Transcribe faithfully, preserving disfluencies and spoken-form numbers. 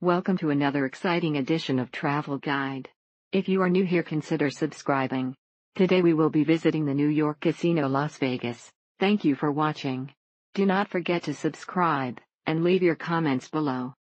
Welcome to another exciting edition of Travel Guide. If you are new here, consider subscribing. Today we will be visiting the New York Casino Las Vegas. Thank you for watching. Do not forget to subscribe and leave your comments below.